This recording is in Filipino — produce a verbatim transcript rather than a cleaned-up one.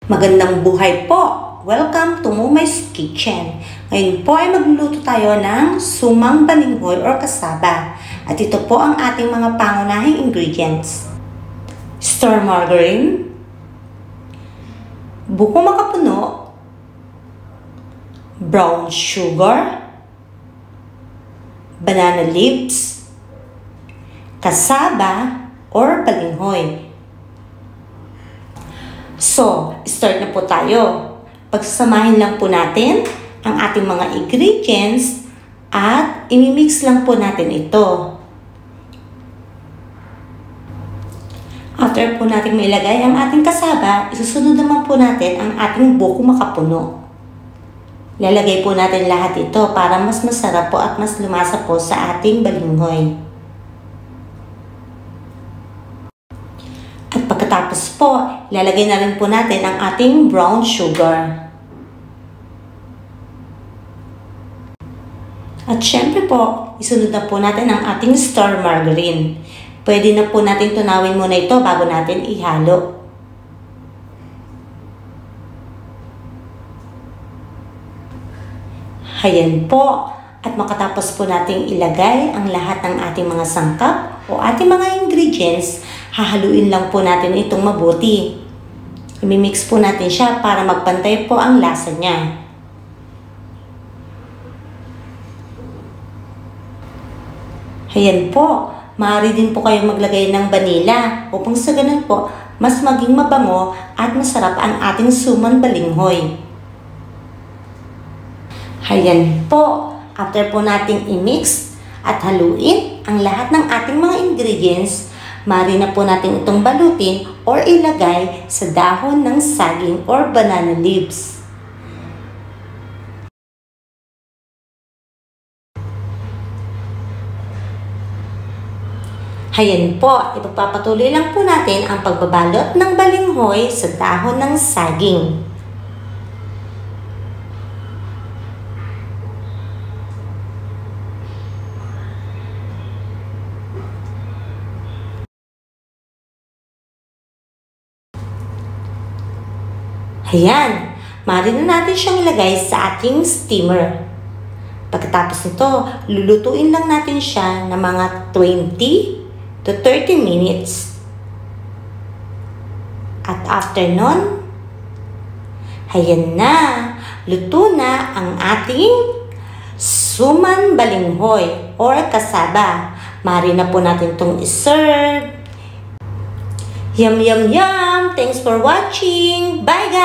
Magandang buhay po! Welcome to Mumay's Kitchen. Ngayon po ay magluluto tayo ng sumang balinghoy or kasaba. At ito po ang ating mga pangunahing ingredients. Store margarine, buko makapuno, brown sugar, banana leaves, kasaba or balinghoy. So, start na po tayo. Pagsasamahin lang po natin ang ating mga ingredients at imimix lang po natin ito. After po natin mailagay ang ating kasaba, isusunod naman po natin ang ating buko makapuno. Lalagay po natin lahat ito para mas masarap po at mas lumasa po sa ating balinghoy. At pagkatapos po, lalagay na rin po natin ang ating brown sugar. At syempre po, isunod na po natin ang ating store margarine. Pwede na po natin tunawin muna ito bago natin ihalo. Ayan po. At makatapos po nating ilagay ang lahat ng ating mga sangkap o ating mga ingredients, hahaluin lang po natin itong mabuti. I-mix po natin siya para magpantay po ang lasa niya. Ayan po. Maaari din po kayong maglagay ng vanilla upang sa ganun po, mas maging mabango at masarap ang ating suman balinghoy. Ayan po. After po nating i-mix at haluin ang lahat ng ating mga ingredients, maaari na po natin itong balutin or ilagay sa dahon ng saging or banana leaves. Ayan po, ipagpapatuloy lang po natin ang pagbabalot ng balinghoy sa dahon ng saging. Ayan, maaari na natin siyang ilagay sa ating steamer. Pagkatapos nito, lulutuin lang natin siya ng mga twenty to thirty minutes. At after nun, ayan na, luto na ang ating suman balinghoy or kasaba. Maaari na po natin itong iserve. Yum, yum, yum! Thanks for watching! Bye, guys!